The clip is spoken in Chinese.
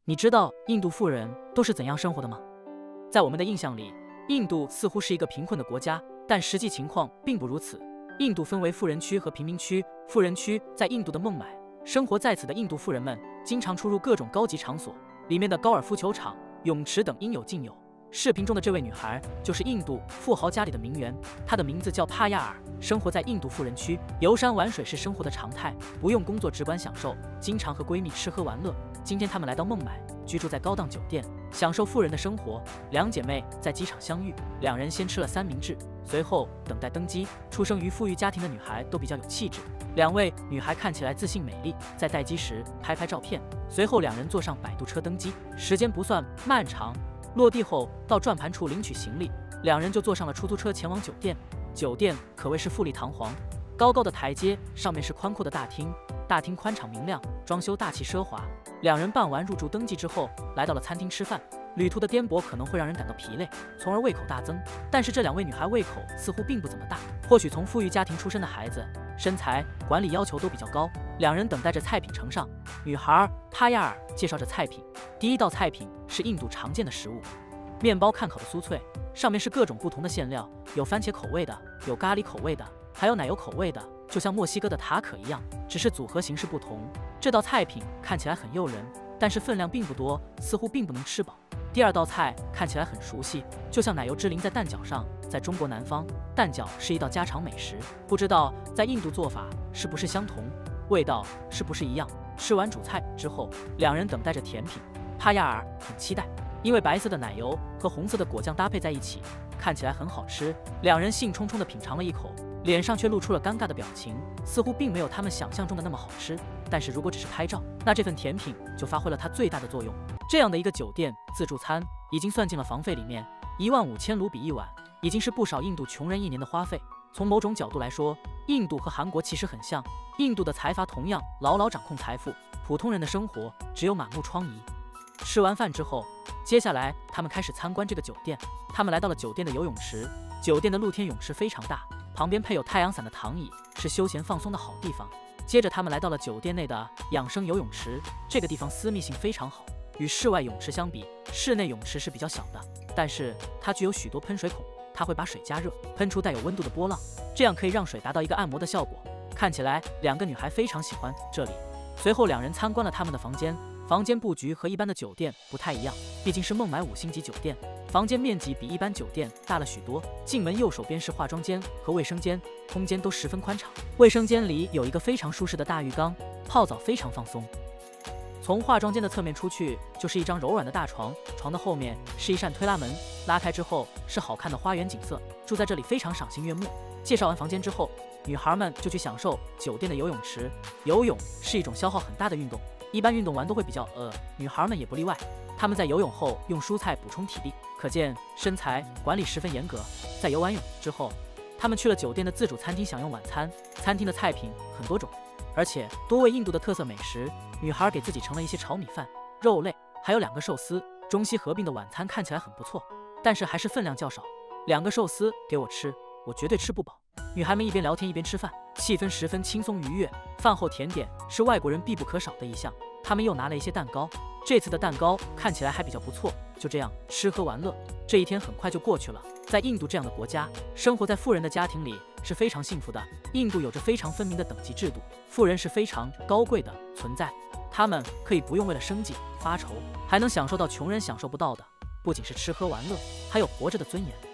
你知道印度富人都是怎样生活的吗？在我们的印象里，印度似乎是一个贫困的国家，但实际情况并不如此。印度分为富人区和贫民区，富人区在印度的孟买，生活在此的印度富人们经常出入各种高级场所，里面的高尔夫球场、泳池等应有尽有。视频中的这位女孩就是印度富豪家里的名媛，她的名字叫帕亚尔，生活在印度富人区，游山玩水是生活的常态，不用工作只管享受，经常和闺蜜吃喝玩乐。今天她们来到孟买，居住在高档酒店，享受富人的生活。两姐妹在机场相遇，两人先吃了三明治，随后等待登机。出生于富裕家庭的女孩都比较有气质，两位女孩看起来自信美丽，在待机时拍照片，随后两人坐上摆渡车登机，时间不算漫长。落地后到转盘处领取行李，两人就坐上了出租车前往酒店。酒店可谓是富丽堂皇，高高的台阶上面是宽阔的大厅，大厅宽敞明亮，装修大气奢华。两人办完入住登记之后，来到了餐厅吃饭。旅途的颠簸可能会让人感到疲累，从而胃口大增。但是这两位女孩胃口似乎并不怎么大，或许从富裕家庭出身的孩子，身材管理要求都比较高。两人等待着菜品呈上，女孩帕亚尔介绍着菜品。第一道菜品是印度常见的食物，面包看烤的酥脆，上面是各种不同的馅料，有番茄口味的，有咖喱口味的，还有奶油口味的，就像墨西哥的塔可一样，只是组合形式不同。这道菜品看起来很诱人，但是分量并不多，似乎并不能吃饱。第二道菜看起来很熟悉，就像奶油汁淋在蛋饺上。在中国南方，蛋饺是一道家常美食，不知道在印度做法是不是相同，味道是不是一样。吃完主菜之后，两人等待着甜品。帕亚尔很期待，因为白色的奶油和红色的果酱搭配在一起，看起来很好吃。两人兴冲冲地品尝了一口，脸上却露出了尴尬的表情，似乎并没有他们想象中的那么好吃。但是如果只是拍照，那这份甜品就发挥了它最大的作用。这样的一个酒店自助餐已经算进了房费里面，15000卢比一晚，已经是不少印度穷人一年的花费。从某种角度来说，印度和韩国其实很像，印度的财阀同样牢牢掌控财富，普通人的生活只有满目疮痍。吃完饭之后，接下来他们开始参观这个酒店。他们来到了酒店的游泳池，酒店的露天泳池非常大，旁边配有太阳伞的躺椅，是休闲放松的好地方。接着他们来到了酒店内的养生游泳池，这个地方私密性非常好，与室外泳池相比，室内泳池是比较小的，但是它具有许多喷水孔，它会把水加热，喷出带有温度的波浪，这样可以让水达到一个按摩的效果。看起来两个女孩非常喜欢这里。随后两人参观了他们的房间，房间布局和一般的酒店不太一样，毕竟是孟买5星级酒店，房间面积比一般酒店大了许多。进门右手边是化妆间和卫生间，空间都十分宽敞。卫生间里有一个非常舒适的大浴缸，泡澡非常放松。从化妆间的侧面出去就是一张柔软的大床，床的后面是一扇推拉门，拉开之后是好看的花园景色，住在这里非常赏心悦目。介绍完房间之后，女孩们就去享受酒店的游泳池。游泳是一种消耗很大的运动，一般运动完都会比较女孩们也不例外。她们在游泳后用蔬菜补充体力，可见身材管理十分严格。在游完泳之后，她们去了酒店的自主餐厅享用晚餐，餐厅的菜品很多种，而且多为印度的特色美食。女孩给自己盛了一些炒米饭、肉类，还有2个寿司，中西合并的晚餐看起来很不错，但是还是分量较少。2个寿司给我吃，我绝对吃不饱。女孩们一边聊天一边吃饭，气氛十分轻松愉悦。饭后甜点是外国人必不可少的一项，他们又拿了一些蛋糕，这次的蛋糕看起来还比较不错。就这样吃喝玩乐，这一天很快就过去了。在印度这样的国家，生活在富人的家庭里是非常幸福的。印度有着非常分明的等级制度，富人是非常高贵的存在，他们可以不用为了生计发愁，还能享受到穷人享受不到的，不仅是吃喝玩乐，还有活着的尊严。